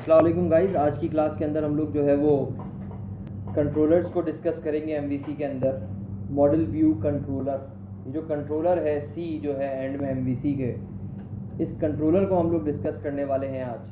अस्सलाम वालेकुम गाइस। आज की क्लास के अंदर हम लोग जो है वो कंट्रोलर्स को डिस्कस करेंगे। एमवीसी के अंदर मॉडल व्यू कंट्रोलर, ये जो कंट्रोलर है सी जो है एंड में एमवीसी के, इस कंट्रोलर को हम लोग डिस्कस करने वाले हैं आज।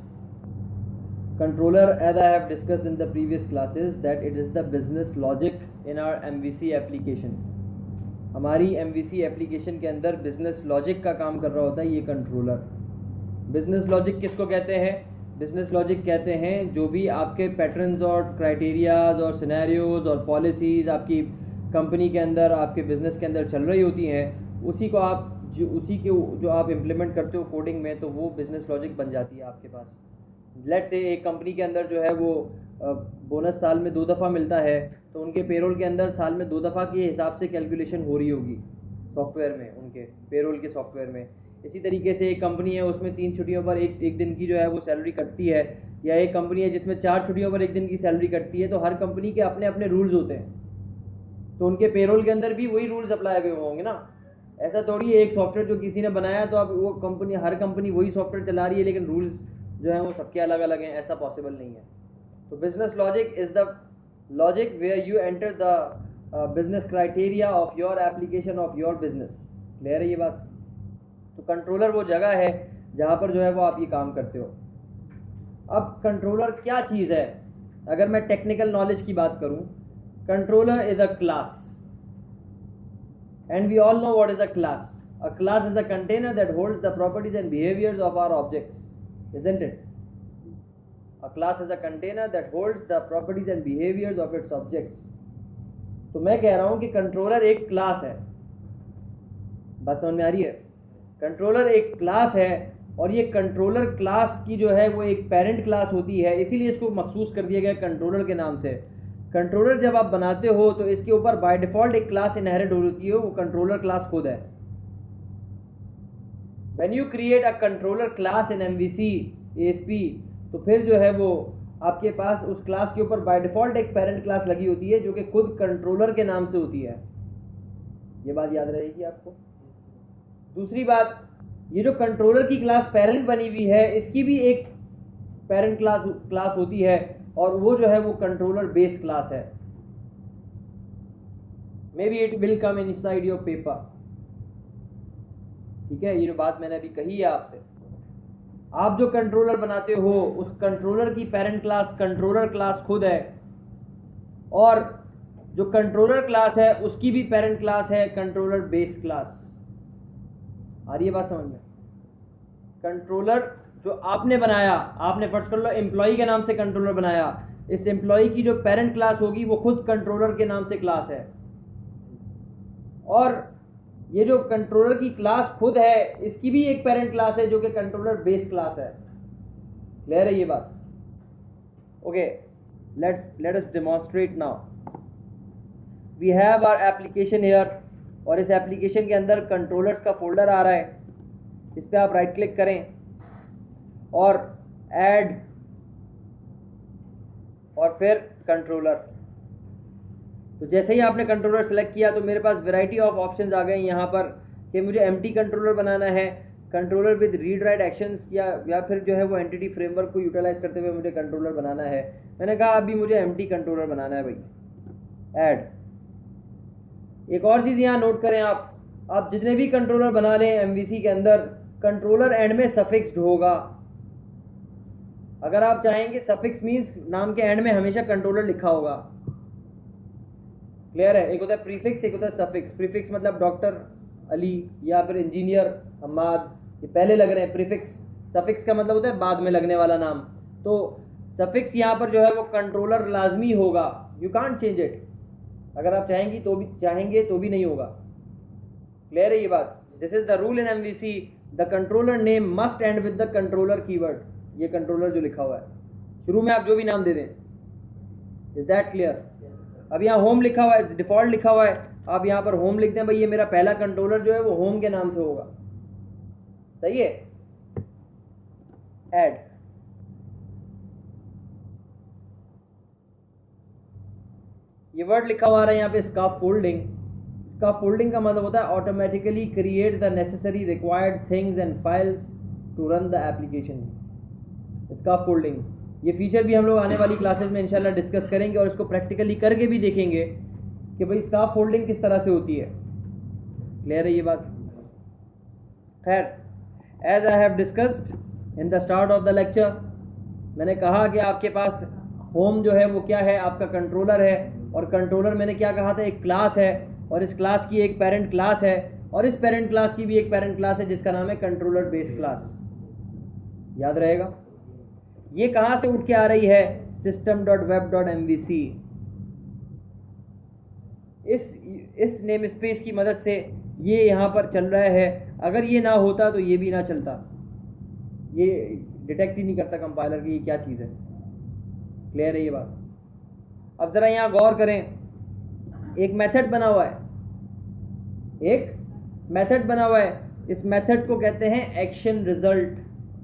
Controller as I have discuss in the previous classes that it is the business logic in our MVC application. हमारी एमवीसी एप्लीकेशन के अंदर बिजनेस लॉजिक का काम कर रहा होता है ये कंट्रोलर। बिजनेस लॉजिक किसको कहते हैं? बिजनेस लॉजिक कहते हैं जो भी आपके पैटर्न्स और क्राइटेरियाज और सिनेरियोज और पॉलिसीज़ आपकी कंपनी के अंदर, आपके बिज़नेस के अंदर चल रही होती हैं, उसी को आप जो आप इम्प्लीमेंट करते हो कोडिंग में, तो वो बिज़नेस लॉजिक बन जाती है आपके पास। लेट्स से एक कंपनी के अंदर जो है वो बोनस साल में 2 दफ़ा मिलता है, तो उनके पेरोल के अंदर साल में 2 दफ़ा के हिसाब से कैलकुलेशन हो रही होगी सॉफ्टवेयर में, उनके पेरोल के सॉफ्टवेयर में। इसी तरीके से एक कंपनी है उसमें 3 छुट्टियों पर एक दिन की जो है वो सैलरी कटती है, या एक कंपनी है जिसमें 4 छुट्टियों पर 1 दिन की सैलरी कटती है। तो हर कंपनी के अपने अपने रूल्स होते हैं, तो उनके पेरोल के अंदर भी वही रूल्स अप्लाई हुए होंगे ना। ऐसा थोड़ी है एक सॉफ्टवेयर जो किसी ने बनाया तो अब वो कंपनी, हर कंपनी वही सॉफ्टवेयर चला रही है, लेकिन रूल्स जो है वो सबके अलग अलग हैं, ऐसा पॉसिबल नहीं है। तो business logic is the logic where you enter the business criteria of your application of your business. Clear है ये बात? तो कंट्रोलर वो जगह है जहाँ पर जो है वो आप ये काम करते हो। अब कंट्रोलर क्या चीज़ है? अगर मैं टेक्निकल नॉलेज की बात करूँ, controller is a class, and we all know what is a class. A class is a container that holds the properties and behaviours of our objects, isn't it? A class is a container that holds the properties and behaviors of its objects. तो मैं कह रहा हूं कि controller एक class है। बात समझ में आ रही है? कंट्रोलर एक क्लास है, और ये कंट्रोलर क्लास की जो है वो एक पेरेंट क्लास होती है, इसीलिए इसको मखसूस कर दिया गया कंट्रोलर के नाम से। कंट्रोलर जब आप बनाते हो तो इसके ऊपर बाय डिफॉल्ट एक क्लास इनहेरिट होती है, वो कंट्रोलर क्लास खुद है। When you create a controller class in MVC ASP, तो फिर जो है वो आपके पास उस क्लास के ऊपर बाय डिफॉल्ट एक पेरेंट क्लास लगी होती है जो कि खुद कंट्रोलर के नाम से होती है। ये बात याद रहेगी आपको। दूसरी बात, ये जो कंट्रोलर की क्लास पेरेंट बनी हुई है, इसकी भी एक पेरेंट क्लास होती है, और वो जो है वो कंट्रोलर बेस क्लास है। Maybe it will come inside your paper. ठीक है, ये जो बात मैंने अभी कही है आपसे, आप जो कंट्रोलर बनाते हो उस कंट्रोलर की पेरेंट क्लास कंट्रोलर क्लास खुद है, और जो कंट्रोलर क्लास है उसकी भी पेरेंट क्लास है कंट्रोलर बेस क्लास। आ रही है बात समझ में? कंट्रोलर जो आपने बनाया, आपने फर्स्ट कर लो एम्प्लॉय के नाम से कंट्रोलर बनाया, इस एम्प्लॉय की जो पेरेंट क्लास होगी वो खुद कंट्रोलर के नाम से क्लास है, और ये जो कंट्रोलर की क्लास खुद है इसकी भी एक पेरेंट क्लास है जो कि कंट्रोलर बेस क्लास है। क्लियर है ये बात? Okay, let us demonstrate now. We have our application here, और इस एप्लीकेशन के अंदर कंट्रोलर्स का फोल्डर आ रहा है। इस पर आप राइट क्लिक करें और ऐड, और फिर कंट्रोलर। तो जैसे ही आपने कंट्रोलर सेलेक्ट किया तो मेरे पास वैरायटी ऑफ ऑप्शंस आ गए यहाँ पर कि मुझे एम्प्टी कंट्रोलर बनाना है, controller with read write actions, या फिर जो है वो एंटिटी फ्रेमवर्क को यूटिलाइज करते हुए मुझे कंट्रोलर बनाना है। मैंने कहा अभी मुझे एम्प्टी कंट्रोलर बनाना है भाई, ऐड। एक और चीज़ यहाँ नोट करें, आप जितने भी कंट्रोलर बना लें एमवीसी के अंदर, कंट्रोलर एंड में सफिक्स्ड होगा। अगर आप चाहेंगे, सफिक्स मीन्स नाम के एंड में हमेशा कंट्रोलर लिखा होगा। क्लियर है? एक होता है प्रीफिक्स, एक होता है सफिक्स। प्रीफिक्स मतलब डॉक्टर अली या फिर इंजीनियर हम्माद, ये पहले लग रहे हैं प्रीफिक्स। सफिक्स का मतलब होता है बाद में लगने वाला नाम। तो सफिक्स यहाँ पर जो है वो कंट्रोलर लाजमी होगा, यू कांट चेंज इट। अगर आप चाहेंगे तो भी नहीं होगा। क्लियर है ये बात? This is the rule in MVC, the controller name must end with the controller keyword. ये कंट्रोलर जो लिखा हुआ है, शुरू में आप जो भी नाम दे दें। Is that clear? अब यहाँ होम लिखा हुआ है, डिफॉल्ट लिखा हुआ है, आप यहाँ पर होम लिख दें भाई, ये मेरा पहला कंट्रोलर जो है वो होम के नाम से होगा। सही है? ऐड। ये वर्ड लिखा हुआ है यहाँ पे स्काफोल्डिंग। स्काफोल्डिंग का मतलब होता है automatically create the necessary required things and files to run the application. Scaffolding ये फीचर भी हम लोग आने वाली क्लासेस में इंशाल्लाह डिस्कस करेंगे और इसको प्रैक्टिकली करके भी देखेंगे कि भाई स्टाफ फोल्डिंग किस तरह से होती है। क्लियर है ये बात? खैर, as I have discussed in the start of the lecture, मैंने कहा कि आपके पास होम जो है वो क्या है, आपका कंट्रोलर है। और कंट्रोलर मैंने क्या कहा था, एक क्लास है, और इस क्लास की एक पेरेंट क्लास है, और इस पेरेंट क्लास की भी एक पेरेंट क्लास है जिसका नाम है कंट्रोलर बेस क्लास। याद रहेगा? ये कहाँ से उठ के आ रही है? system.web.mvc। इस नेम स्पेस की मदद से ये यहाँ पर चल रहा है। अगर ये ना होता तो ये भी ना चलता। ये डिटेक्ट ही नहीं करता कंपाइलर की ये क्या चीज़ है। क्लियर है ये बात? अब ज़रा यहाँ गौर करें, एक मेथड बना हुआ है, एक मेथड बना हुआ है। इस मेथड को कहते हैं एक्शन रिजल्ट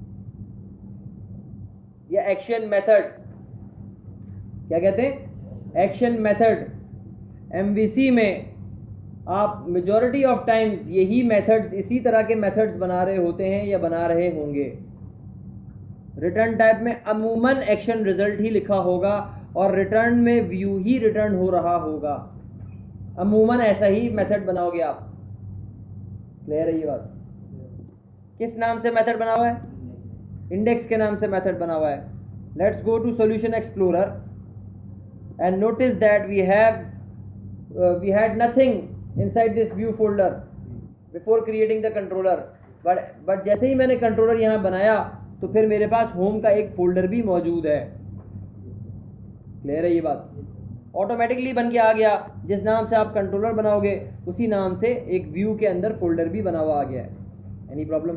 या एक्शन मेथड। क्या कहते हैं? Action method. MVC में आप मेजॉरिटी ऑफ टाइम्स यही मेथड्स, इसी तरह के मेथड्स बना रहे होते हैं या बना रहे होंगे। रिटर्न टाइप में अमूमन एक्शन रिजल्ट ही लिखा होगा और रिटर्न में व्यू ही रिटर्न हो रहा होगा। अमूमन ऐसा ही मेथड बनाओगे आप। क्लियर है ये बात? किस नाम से मेथड बना हुआ है? इंडेक्स के नाम से मेथड बना हुआ है। Let's go to solution explorer and notice that we had nothing inside this view folder before creating the controller, but जैसे ही मैंने कंट्रोलर यहाँ बनाया तो फिर मेरे पास होम का एक फोल्डर भी मौजूद है। क्लियर है ये बात? ऑटोमेटिकली बन के आ गया। जिस नाम से आप कंट्रोलर बनाओगे उसी नाम से एक व्यू के अंदर फोल्डर भी बना हुआ आ गया है। Any problem?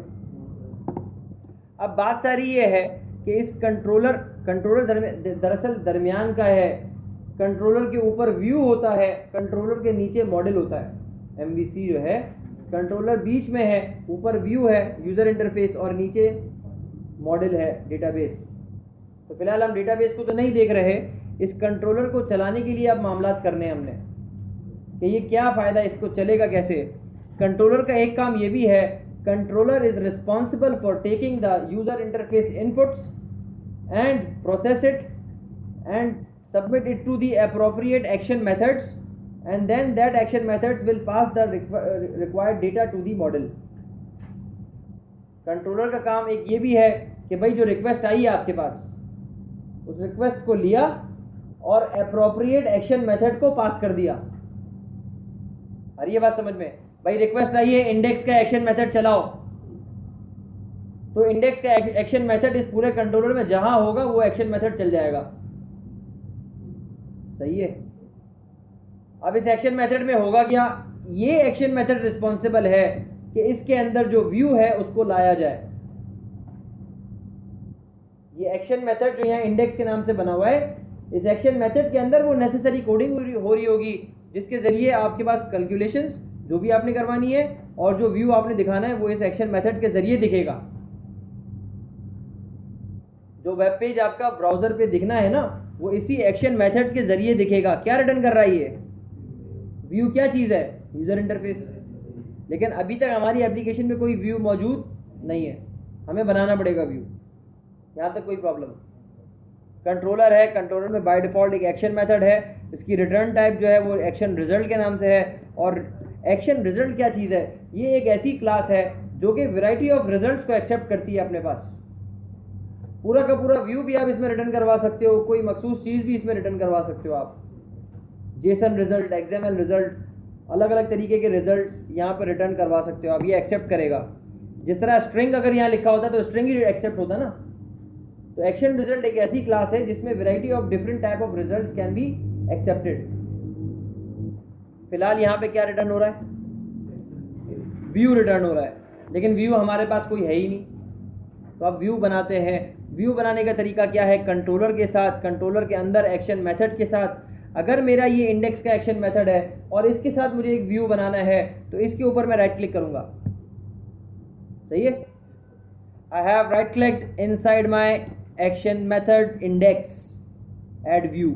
अब बात सारी ये है कि इस कंट्रोलर दरअसल दरमियान का है। कंट्रोलर के ऊपर व्यू होता है, कंट्रोलर के नीचे मॉडल होता है। MVC जो है, कंट्रोलर बीच में है, ऊपर व्यू है यूज़र इंटरफेस और नीचे मॉडल है डेटाबेस। तो फिलहाल हम डेटाबेस को तो नहीं देख रहे, इस कंट्रोलर को चलाने के लिए अब मामलात करने हमने कि ये क्या फ़ायदा, इसको चलेगा कैसे। कंट्रोलर का एक काम ये भी है, controller is responsible for taking the user interface inputs and process it and submit it to the appropriate action methods, and then that action methods will pass the required data to the model। Controller का काम एक ये भी है कि भाई जो request आई है आपके पास, उस रिक्वेस्ट को लिया और appropriate action method को पास कर दिया। और ये बात समझ में? भाई रिक्वेस्ट आई है इंडेक्स का एक्शन मेथड चलाओ, तो इंडेक्स का एक्शन मेथड इस पूरे कंट्रोलर में जहां होगा वो एक्शन मेथड चल जाएगा। सही है? अब इस एक्शन मेथड में होगा क्या? ये एक्शन मेथड रिस्पॉन्सिबल है कि इसके अंदर जो व्यू है उसको लाया जाए। ये एक्शन मेथड जो यहाँ इंडेक्स के नाम से बना हुआ है, इस एक्शन मेथड के अंदर वो नेसेसरी कोडिंग हो रही होगी जिसके जरिए आपके पास कैलकुलेशंस जो भी आपने करवानी है और जो व्यू आपने दिखाना है वो इस एक्शन मेथड के जरिए दिखेगा। जो वेब पेज आपका ब्राउजर पे दिखना है ना, वो इसी एक्शन मेथड के जरिए दिखेगा। क्या रिटर्न कर रहा है ये व्यू? क्या चीज़ है? User interface. लेकिन अभी तक हमारी एप्लीकेशन में कोई व्यू मौजूद नहीं है, हमें बनाना पड़ेगा व्यू। यहाँ तक कोई प्रॉब्लम? कंट्रोलर है, कंट्रोलर में बाय डिफ़ॉल्ट एक एक्शन मेथड है, इसकी रिटर्न टाइप जो है वो एक्शन रिजल्ट के नाम से है। और एक्शन रिजल्ट क्या चीज़ है? ये एक ऐसी क्लास है जो कि वैरायटी ऑफ रिजल्ट्स को एक्सेप्ट करती है अपने पास। पूरा का पूरा व्यू भी आप इसमें रिटर्न करवा सकते हो, कोई मखसूस चीज़ भी इसमें रिटर्न करवा सकते हो आप। जेसन रिजल्ट, XML रिजल्ट, अलग अलग तरीके के रिजल्ट्स यहाँ पर रिटर्न करवा सकते हो आप। ये एक्सेप्ट करेगा। जिस तरह स्ट्रिंग अगर यहाँ लिखा होता तो स्ट्रिंग ही एक्सेप्ट होता ना। तो एक्शन रिजल्ट एक ऐसी क्लास है जिसमें variety of different type of results can be accepted. फिलहाल यहाँ पे क्या रिटर्न हो रहा है? व्यू रिटर्न हो रहा है, लेकिन व्यू हमारे पास कोई है ही नहीं। तो अब व्यू बनाते हैं। व्यू बनाने का तरीका क्या है? कंट्रोलर के साथ, कंट्रोलर के अंदर एक्शन मेथड के साथ। अगर मेरा ये इंडेक्स का एक्शन मेथड है और इसके साथ मुझे एक व्यू बनाना है तो इसके ऊपर मैं राइट क्लिक करूंगा। सही है? I have right clicked inside my action method index, add view.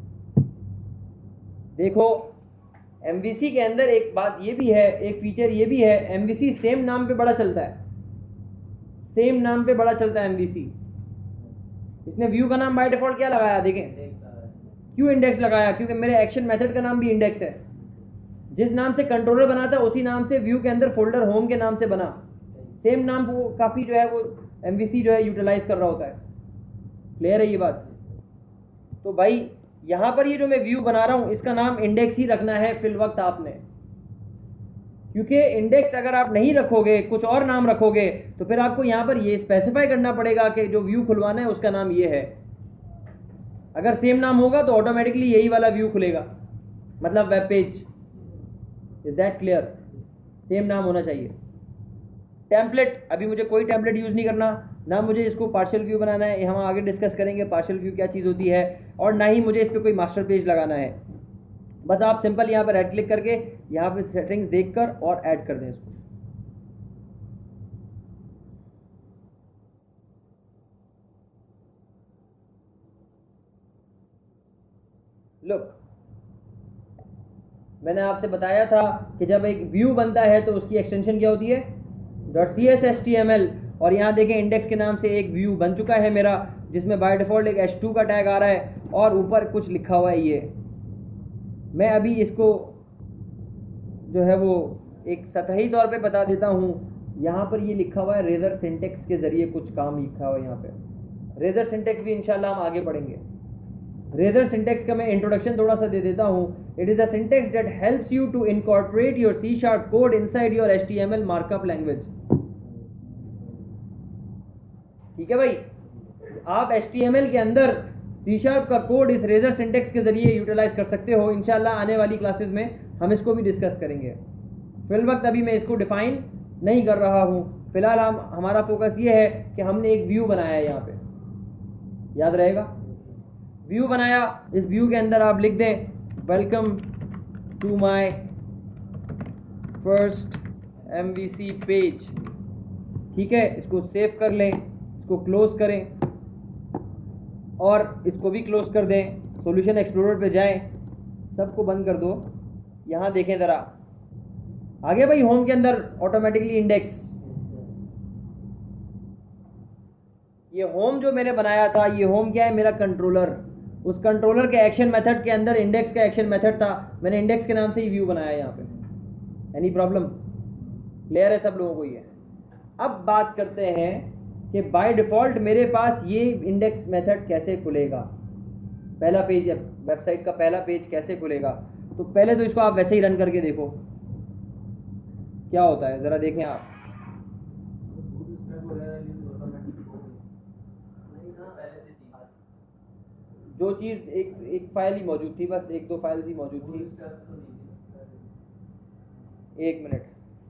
देखो MVC के अंदर एक बात ये भी है, एक फीचर ये भी है, MVC सेम नाम पे बड़ा चलता है। सेम नाम पे बड़ा चलता है MVC। इसने व्यू का नाम बाय डिफॉल्ट क्या लगाया, देखें क्यों इंडेक्स लगाया, क्योंकि मेरे एक्शन मेथड का नाम भी इंडेक्स है। जिस नाम से कंट्रोलर बना था उसी नाम से व्यू के अंदर फोल्डर होम के नाम से बना, सेम नाम वो काफ़ी जो है वो MVC जो है यूटिलाइज कर रहा होता है। क्लियर है ये बात? तो भाई यहाँ पर ये जो मैं व्यू बना रहा हूँ इसका नाम इंडेक्स ही रखना है फिल वक्त आपने, क्योंकि इंडेक्स अगर आप नहीं रखोगे, कुछ और नाम रखोगे, तो फिर आपको यहाँ पर ये स्पेसिफाई करना पड़ेगा कि जो व्यू खुलवाना है उसका नाम ये है। अगर सेम नाम होगा तो ऑटोमेटिकली यही वाला व्यू खुलेगा, मतलब web page. Is that clear? Same नाम होना चाहिए। टेम्पलेट, अभी मुझे कोई टेम्पलेट यूज़ नहीं करना, ना मुझे इसको पार्शियल व्यू बनाना है, हम आगे डिस्कस करेंगे पार्शियल व्यू क्या चीज़ होती है, और ना ही मुझे इस पर कोई मास्टर पेज लगाना है। बस आप सिंपल यहाँ पर राइट क्लिक करके यहाँ पे सेटिंग्स देखकर और ऐड कर दें इसको। लुक, मैंने आपसे बताया था कि जब एक व्यू बनता है तो उसकी एक्सटेंशन क्या होती है, .cs HTML, और यहाँ देखें इंडेक्स के नाम से एक व्यू बन चुका है मेरा, जिसमें बाय डिफॉल्ट एक h2 का टैग आ रहा है और ऊपर कुछ लिखा हुआ है। ये मैं अभी इसको जो है वो एक सतही तौर पे बता देता हूँ। यहाँ पर ये लिखा हुआ है रेजर सिंटेक्स के ज़रिए कुछ काम लिखा हुआ है यहाँ पे। रेजर सिंटेक्स भी इंशाल्लाह हम आगे पढ़ेंगे। रेजर सिंटेक्स का मैं इंट्रोडक्शन थोड़ा सा दे देता हूँ। It is a syntax that helps you to incorporate your C# code inside your HTML markup language. ठीक है भाई, आप HTML के अंदर C# का कोड इस रेजर सिंटेक्स के जरिए यूटिलाइज कर सकते हो। इंशाल्लाह आने वाली क्लासेस में हम इसको भी डिस्कस करेंगे। फिल वक्त अभी मैं इसको डिफाइन नहीं कर रहा हूँ। फिलहाल हमारा फोकस ये है कि हमने एक व्यू बनाया है यहाँ पे, याद रहेगा। व्यू बनाया, इस व्यू के अंदर आप लिख दें welcome to my first MVC page. ठीक है, इसको सेव कर लें, इसको क्लोज करें और इसको भी क्लोज कर दें। सॉल्यूशन एक्सप्लोरर पे जाएं, सबको बंद कर दो। यहाँ देखें ज़रा, आ गया भाई होम के अंदर ऑटोमेटिकली इंडेक्स। ये होम जो मैंने बनाया था, ये होम क्या है, मेरा कंट्रोलर। उस कंट्रोलर के एक्शन मेथड के अंदर इंडेक्स का एक्शन मेथड था, मैंने इंडेक्स के नाम से ही व्यू बनाया यहाँ पे। Any problem? क्लियर है सब लोगों को ये? अब बात करते हैं कि बाय डिफ़ॉल्ट मेरे पास ये इंडेक्स मेथड कैसे खुलेगा। पहला पेज, वेबसाइट का पहला पेज कैसे खुलेगा। तो पहले तो इसको आप वैसे ही रन करके देखो क्या होता है, ज़रा देखें आप। जो चीज़ एक फाइल ही मौजूद थी, बस एक दो फाइल्स ही मौजूद थी। एक मिनट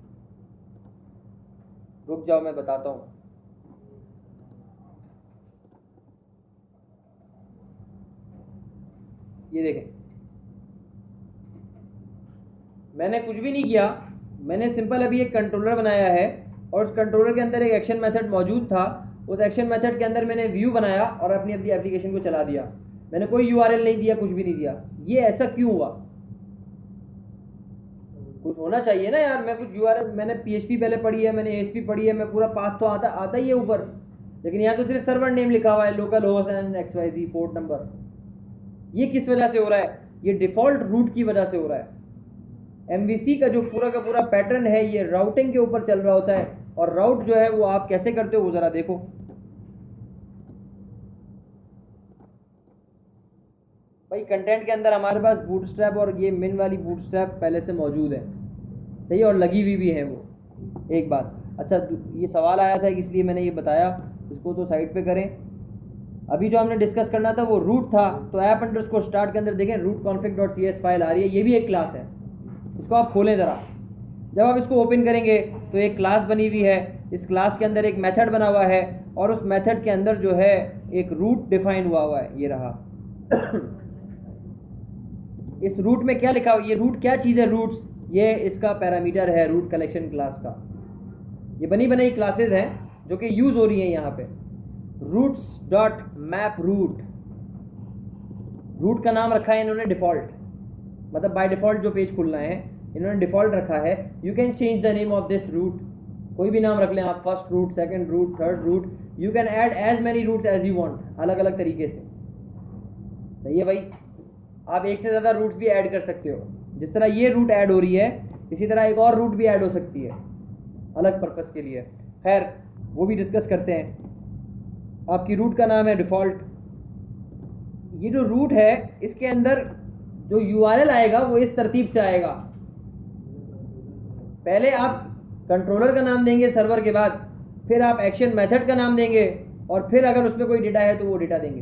रुक जाओ, मैं बताता हूँ। ये देखें, मैंने कुछ भी नहीं किया, मैंने सिंपल अभी एक कंट्रोलर बनाया है और उस कंट्रोलर के अंदर एक एक्शन मेथड मौजूद था। उस एक्शन मेथड के अंदर मैंने व्यू बनाया और अपनी एप्लीकेशन को चला दिया। मैंने कोई URL नहीं दिया, कुछ भी नहीं दिया। ये ऐसा क्यों हुआ? कुछ होना चाहिए ना यार। मैं कुछ URL, मैंने PHP पहले पढ़ी है, मैंने ASP पढ़ी है, मैं पूरा पाथ तो आता ही है ऊपर, लेकिन यहाँ तो सिर्फ सर्वर नेम लिखा हुआ है, local host and XYZ port number. ये किस वजह से हो रहा है? ये डिफ़ॉल्ट रूट की वजह से हो रहा है। MVC का जो पूरा का पूरा पैटर्न है ये राउटिंग के ऊपर चल रहा होता है, और राउट जो है वो आप कैसे करते हो वो ज़रा देखो। भाई कंटेंट के अंदर हमारे पास बूटस्ट्रैप और ये मिन वाली बूटस्ट्रैप पहले से मौजूद है, सही, और लगी हुई भी है वो। एक बात, अच्छा ये सवाल आया था इसलिए मैंने ये बताया, इसको तो साइड पे करें। अभी जो हमने डिस्कस करना था वो रूट था, तो ऐप अंडरस्कोर स्टार्ट के अंदर देखें RouteConfig.cs फाइल आ रही है, ये भी एक क्लास है। इसको आप खोलें ज़रा। जब आप इसको ओपन करेंगे तो एक क्लास बनी हुई है, इस क्लास के अंदर एक मेथड बना हुआ है और उस मेथड के अंदर जो है एक रूट डिफाइन हुआ है, ये रहा। इस रूट में क्या लिखा हुआ, ये रूट क्या चीज़ है? रूट्स, ये इसका पैरामीटर है रूट कलेक्शन क्लास का। ये बनी बनाई क्लासेस हैं जो कि यूज़ हो रही हैं यहाँ पे। roots.map root, रूट का नाम रखा है इन्होंने डिफ़ॉल्ट, मतलब बाय डिफ़ॉल्ट जो पेज खुलना है इन्होंने डिफ़ॉल्ट रखा है। You can change the name of this route, कोई भी नाम रख लें आप, first route, second route, third route, you can add as many routes as you want, अलग अलग तरीके से। सही है भाई, आप एक से ज़्यादा रूट्स भी ऐड कर सकते हो। जिस तरह ये रूट ऐड हो रही है इसी तरह एक और रूट भी ऐड हो सकती है अलग पर्पस के लिए। खैर वो भी डिस्कस करते हैं। आपकी रूट का नाम है डिफ़ॉल्ट। ये जो रूट है इसके अंदर जो URL आएगा वो इस तरतीब से आएगा। पहले आप कंट्रोलर का नाम देंगे सर्वर के बाद, फिर आप एक्शन मेथड का नाम देंगे और फिर अगर उसमें कोई डेटा है तो वो डेटा देंगे।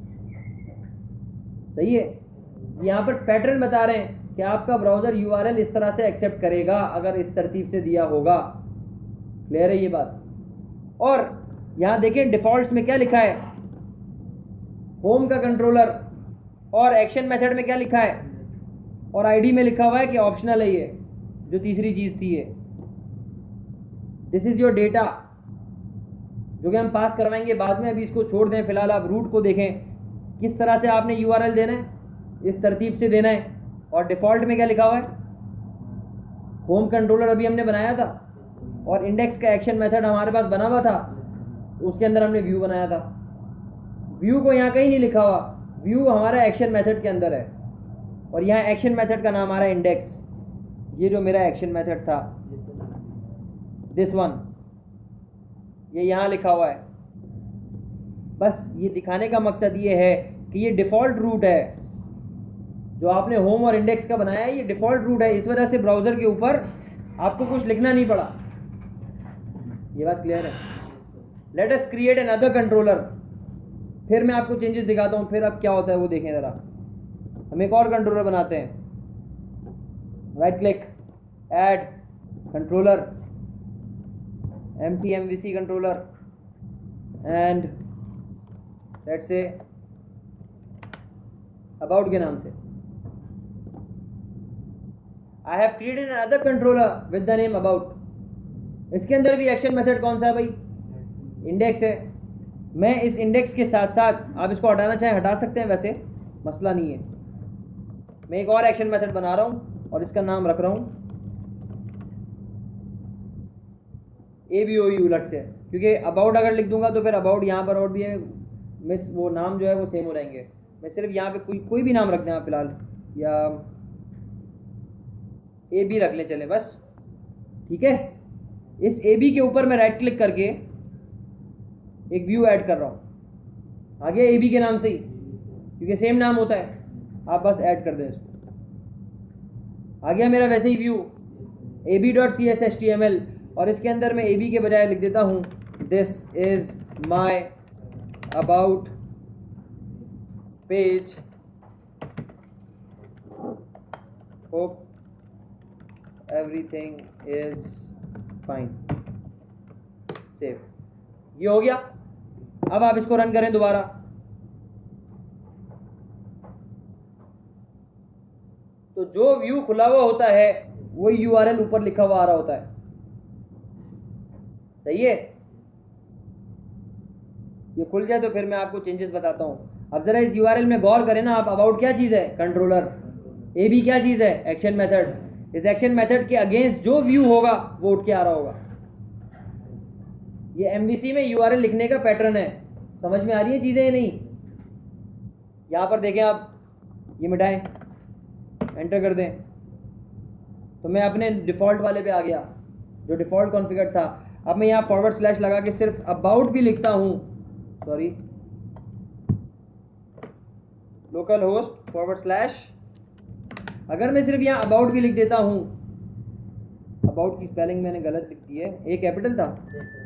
सही है, यहाँ पर पैटर्न बता रहे हैं कि आपका ब्राउज़र URL इस तरह से एक्सेप्ट करेगा अगर इस तरतीब से दिया होगा। क्लियर है ये बात। और यहाँ देखें डिफ़ॉल्ट्स में क्या लिखा है, होम का कंट्रोलर, और एक्शन मेथड में क्या लिखा है, और आईडी में लिखा हुआ है कि ऑप्शनल है। ये जो तीसरी चीज़ थी, ये दिस इज़ योर डेटा जो कि हम पास करवाएंगे बाद में। अभी इसको छोड़ दें, फिलहाल आप रूट को देखें किस तरह से आपने URL देना है, इस तरतीब से देना है। और डिफ़ॉल्ट में क्या लिखा हुआ है, होम कंट्रोलर अभी हमने बनाया था और इंडेक्स का एक्शन मेथड हमारे पास बना हुआ था, उसके अंदर हमने व्यू बनाया था। व्यू को यहाँ कहीं नहीं लिखा हुआ, व्यू हमारा एक्शन मेथड के अंदर है और यहाँ एक्शन मेथड का नाम आ रहा है इंडेक्स। ये जो मेरा एक्शन मेथड था दिस वन, ये यहाँ लिखा हुआ है। बस ये दिखाने का मकसद ये है कि ये डिफ़ॉल्ट रूट है जो आपने होम और इंडेक्स का बनाया है, ये डिफ़ॉल्ट रूट है। इस वजह से ब्राउज़र के ऊपर आपको कुछ लिखना नहीं पड़ा। ये बात क्लियर है। Let us create another controller. फिर मैं आपको चेंजेस दिखाता हूँ, फिर अब क्या होता है वो देखें ज़रा। हम एक और कंट्रोलर बनाते हैं। Right click, add controller, empty MVC controller, and let's say about के नाम से। I have created another controller with the name about. इसके अंदर भी एक्शन मेथड कौन सा है भाई, इंडेक्स है। मैं इस इंडेक्स के साथ साथ, आप इसको हटाना चाहें हटा सकते हैं, वैसे मसला नहीं है। मैं एक और एक्शन मेथड बना रहा हूँ और इसका नाम रख रहा हूँ ABOE उलट से, क्योंकि अबाउट अगर लिख दूंगा तो फिर अबाउट यहाँ पर और भी है, मिस वो नाम जो है वो सेम हो जाएंगे। मैं सिर्फ यहाँ पे कोई भी नाम रख दें आप फिलहाल, या AB रख लें चले बस, ठीक है। इस AB के ऊपर मैं राइट क्लिक करके एक व्यू ऐड कर रहा हूँ, आ गया AB के नाम से ही, क्योंकि सेम नाम होता है। आप बस ऐड कर दें इसको, आ गया मेरा वैसे ही व्यू ab.cs HTML। और इसके अंदर मैं AB के बजाय लिख देता हूँ this is my about page, hope everything is fine, save. ये हो गया। अब आप इसको रन करें दोबारा, तो जो व्यू खुला हुआ होता है वही URL ऊपर लिखा हुआ आ रहा होता है। सही है, ये खुल जाए तो फिर मैं आपको चेंजेस बताता हूँ। अब जरा इस URL में गौर करें ना आप, अबाउट क्या चीज़ है, कंट्रोलर, AB क्या चीज़ है, एक्शन मेथड। इस एक्शन मेथड के अगेंस्ट जो व्यू होगा वो उठ के आ रहा होगा। ये MVC में URL लिखने का पैटर्न है। समझ में आ रही है चीज़ें या नहीं? यहाँ पर देखें आप, ये मिटाएं, एंटर कर दें तो मैं अपने डिफ़ॉल्ट वाले पे आ गया जो डिफ़ॉल्ट कॉन्फ़िगर था। अब मैं यहाँ फॉरवर्ड स्लैश लगा के सिर्फ अबाउट भी लिखता हूँ, sorry, local host forward slash, अगर मैं सिर्फ यहाँ अबाउट भी लिख देता हूँ, अबाउट की स्पेलिंग मैंने गलत लिख दी है, ए कैपिटल था,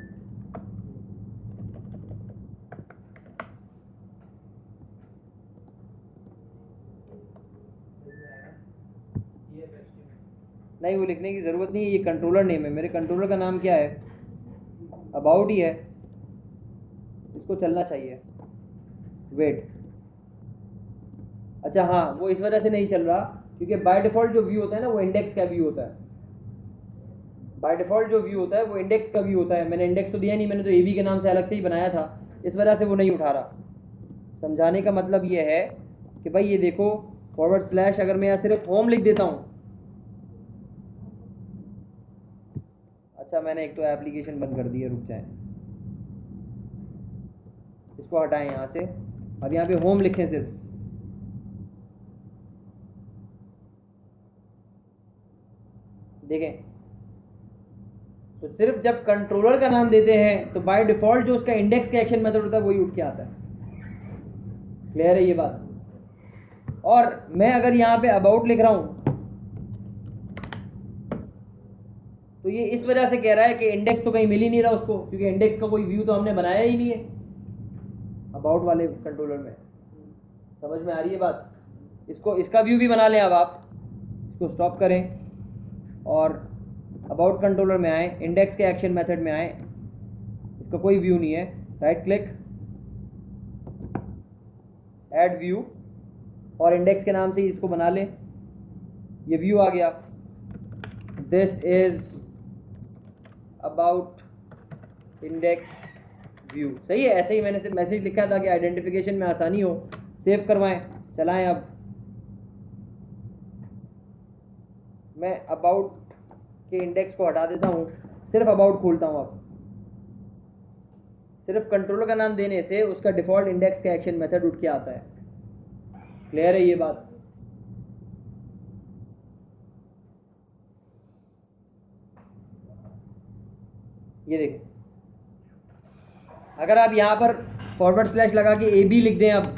नहीं वो लिखने की ज़रूरत नहीं है, ये कंट्रोलर नेम है। मेरे कंट्रोलर का नाम क्या है, अबाउट ही है, इसको चलना चाहिए। वेट, अच्छा हाँ, वो इस वजह से नहीं चल रहा क्योंकि बाय डिफ़ॉल्ट जो व्यू होता है ना वो इंडेक्स का व्यू होता है। बाय डिफ़ॉल्ट जो व्यू होता है वो इंडेक्स का व्यू होता है। मैंने इंडेक्स तो दिया नहीं, मैंने तो AB के नाम से अलग से ही बनाया था, इस वजह से वो नहीं उठा रहा। समझाने का मतलब ये है कि भाई ये देखो फॉरवर्ड स्लैश, अगर मैं यहाँ सिर्फ होम लिख देता हूँ, अच्छा मैंने एक तो एप्लीकेशन बंद कर दी है, रुक जाए, इसको हटाएं यहाँ से। अब यहाँ पे होम लिखें सिर्फ, देखें तो सिर्फ जब कंट्रोलर का नाम देते हैं तो बाय डिफॉल्ट जो उसका इंडेक्स का एक्शन मेथड होता है वही उठ के आता है। क्लियर है ये बात? और मैं अगर यहाँ पे अबाउट लिख रहा हूँ तो ये इस वजह से कह रहा है कि इंडेक्स तो कहीं मिल ही नहीं रहा उसको, क्योंकि इंडेक्स का कोई व्यू तो हमने बनाया ही नहीं है अबाउट वाले कंट्रोलर में। समझ में आ रही है बात? इसको इसका व्यू भी बना लें। अब आप इसको स्टॉप करें और अबाउट कंट्रोलर में आए, इंडेक्स के एक्शन मेथड में आए, इसका कोई व्यू नहीं है, राइट क्लिक, ऐड व्यू, और इंडेक्स के नाम से इसको बना लें। ये व्यू आ गया, this is about index view. सही है? ऐसे ही मैंने सिर्फ मैसेज लिखा था कि आइडेंटिफिकेशन में आसानी हो। सेव करवाएं, चलाएं। अब मैं अबाउट के इंडेक्स को हटा देता हूँ, सिर्फ अबाउट खोलता हूँ। अब सिर्फ कंट्रोलर का नाम देने से उसका डिफॉल्ट इंडेक्स का एक्शन मेथड उठ के आता है। क्लियर है ये बात? ये देखें, अगर आप यहाँ पर फॉरवर्ड स्लैश लगा के ए बी लिख दें अब,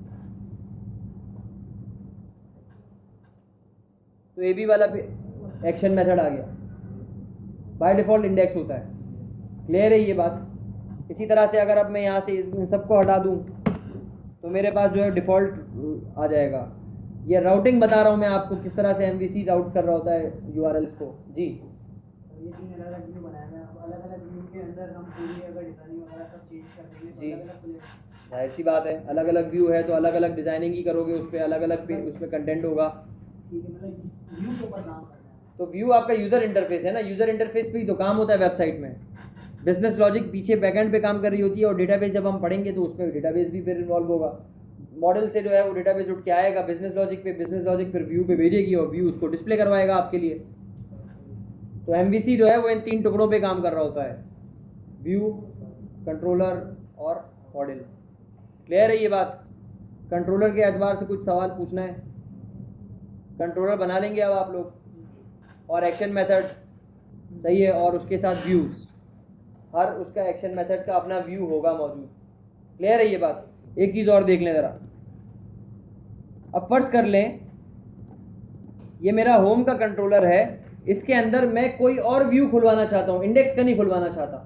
तो ए बी वाला एक्शन मेथड आ गया, बाय डिफॉल्ट इंडेक्स होता है। क्लियर है ये बात? इसी तरह से अगर अब मैं यहाँ से इन सबको हटा दूँ तो मेरे पास जो है डिफ़ॉल्ट आ जाएगा। ये राउटिंग बता रहा हूँ मैं आपको किस तरह से MVC राउट कर रहा होता है URLs को। जी, ये 3 अलग-अलग व्यू बनाया है। अलग-अलग व्यू के अंदर हम पूरी अगर डिज़ाइनिंग वगैरह सब चेंज कर देंगे तो अलग-अलग, जाहिर सी बात है, अलग अलग व्यू है तो अलग अलग डिज़ाइनिंग ही करोगे, उस पर अलग अलग उसमें कंटेंट होगा। ठीक है, मतलब व्यू के ऊपर काम करना है। तो व्यू आपका यूज़र इंटरफेस है ना, यूज़र इंटरफेस पे ही तो काम होता है वेबसाइट में। बिजनेस लॉजिक पीछे बैकएंड पे काम कर रही होती है, और डेटाबेस जब हम पढ़ेंगे तो उसमें डेटाबेस भी फिर इन्वॉल्व होगा। मॉडल से जो है वो डेटाबेस उठ के आएगा बिजनेस लॉजिक पे, बिजनेस लॉजिक फिर व्यू पे भेजेगी और व्यू उसको डिस्प्ले करवाएगा आपके लिए। तो MVC जो है वो इन 3 टुकड़ों पे काम कर रहा होता है, व्यू, कंट्रोलर और मॉडल। क्लियर है ये बात? कंट्रोलर के एतबार से कुछ सवाल पूछना है? कंट्रोलर बना लेंगे अब आप लोग, और एक्शन मेथड सही है, और उसके साथ व्यूज़, हर उसका एक्शन मेथड का अपना व्यू होगा मौजूद। क्लियर है ये बात? एक चीज़ और देख लें ज़रा। अब फर्ज कर लें ये मेरा होम का कंट्रोलर है, इसके अंदर मैं कोई और व्यू खुलवाना चाहता हूँ, इंडेक्स का नहीं खुलवाना चाहता।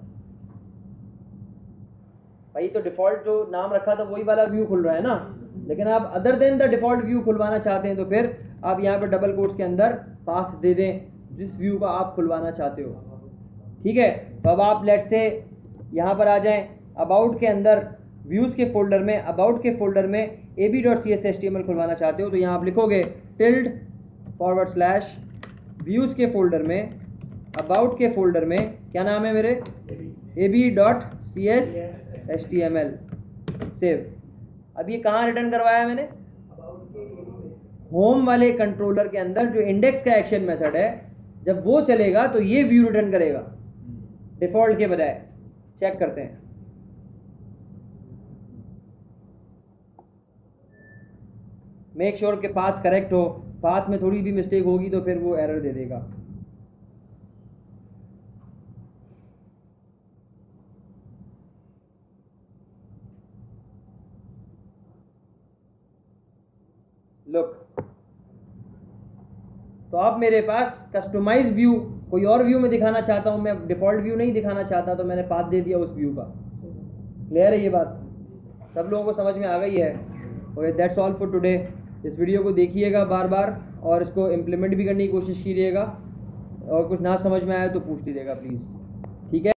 भाई तो डिफ़ॉल्ट जो नाम रखा था वही वाला व्यू खुल रहा है ना, लेकिन आप other than the default view खुलवाना चाहते हैं तो फिर आप यहाँ पर डबल कोट्स के अंदर पाथ दे दें जिस व्यू का आप खुलवाना चाहते हो। ठीक है, तो अब आप लेट से यहाँ पर आ जाएं, अबाउट के अंदर व्यूज़ के फोल्डर में, अबाउट के फोल्डर में ab.cs HTML खुलवाना चाहते हो तो यहाँ आप लिखोगे टिल्ड / व्यूज़ के फोल्डर में, अबाउट के फोल्डर में क्या नाम है मेरे, ab.cs HTML। सेव। अब ये कहाँ रिटर्न करवाया मैंने? होम वाले कंट्रोलर के अंदर जो इंडेक्स का एक्शन मेथड है, जब वो चलेगा तो ये व्यू रिटर्न करेगा डिफ़ॉल्ट के बजाय। चेक करते हैं। मेक श्योर के पाथ करेक्ट हो, पाथ में थोड़ी भी मिस्टेक होगी तो फिर वो एरर दे देगा। लुक, तो अब मेरे पास कस्टमाइज व्यू, कोई और व्यू में दिखाना चाहता हूं, मैं डिफ़ॉल्ट व्यू नहीं दिखाना चाहता तो मैंने पाथ दे दिया उस व्यू का। क्लियर है ये बात? सब लोगों को समझ में आ गई है? Okay, that's all for today. इस वीडियो को देखिएगा बार बार और इसको इम्प्लीमेंट भी करने की कोशिश कीजिएगा, और कुछ ना समझ में आए तो पूछ लीजिएगा प्लीज़। ठीक है?